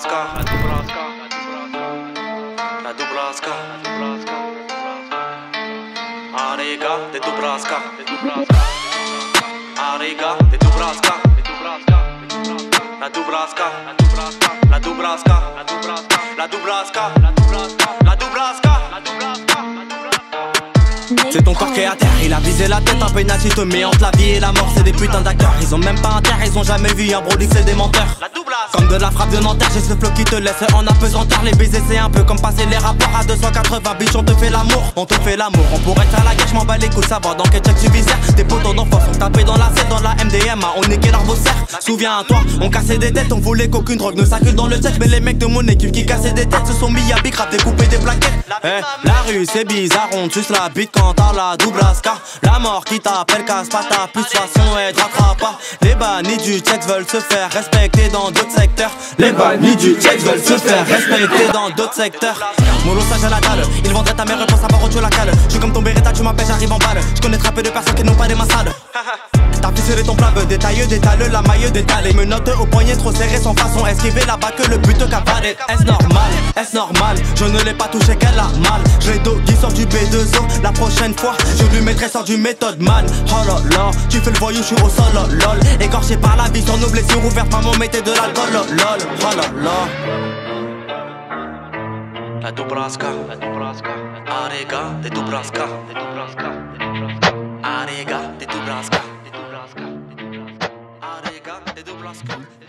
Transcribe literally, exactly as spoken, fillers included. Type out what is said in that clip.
Dubravka, la Dubravka, la Dubravka, Arega de Dubravka, Arega de Dubravka, la Dubravka, la Dubravka, la Dubravka, la Dubravka. C'est ton corps qui est à terre, il a visé la tête, un penalty te met entre la vie et la mort. C'est des putains d'acteurs, ils ont même pas un terre, ils ont jamais vu un brolic, c'est des menteurs. Comme de la frappe de Nanterre, j'ai ce flow qui te laisse en apesanteur. Les baisers c'est un peu comme passer les rapports à deux cent quatre-vingts, bitch on te fait l'amour, on te fait l'amour. On pourrait faire la guerre, j'm'en bats les couilles, savoir dans quel check tu visères. Tes potos d'enfance sont tapés dans la scène, dans la M D M A, on niquait l'arbosaire. Souviens-toi, on cassait des têtes, on voulait qu'aucune drogue ne circule dans le check. Mais les mecs de mon équipe qui cassaient des têtes se sont mis à big rap, découper des plaquettes. Eh, la rue c'est bizarre, on suce la bite quand t'as la Dubravka. La mort qui t'appelle casse pas ta puce, de toute façon elle te rattrape pas. Les bannis du check veulent se faire respecter dans d'autres secteurs. Les bannis du check veulent se faire respecter dans d'autres secteurs. Molo sage à la dalle, ils vendraient ta mère pour savoir où tu la cales. J'suis comme ton Beretta, tu m'appelles, j'arrive en balle. J'connais très peu de personnes qui n'ont pas des mains sales. T'as ficelé ton plave, détailleux, détaleux, la maille détalée. Menottes au poignet trop serré sans façon esquiver là-bas que le but cavalé. Est-ce normal, est-ce normal, je ne l'ai pas touché qu'elle a mal. Je l'ai doggy sort du B deux O, la prochaine fois je lui mettrai sort du méthode man. Oh là là, tu fais le voyou, je suis au sol, oh lol. Écorché par la vie sur nos blessures ouvertes, maman mettez de l'alcool, oh lol. Oh là là. La Dubravka, la Dubravka, Arega de Dubravka, de Dubravka, Arega de Dubravka, de Dubravka, Arega de Dubravka.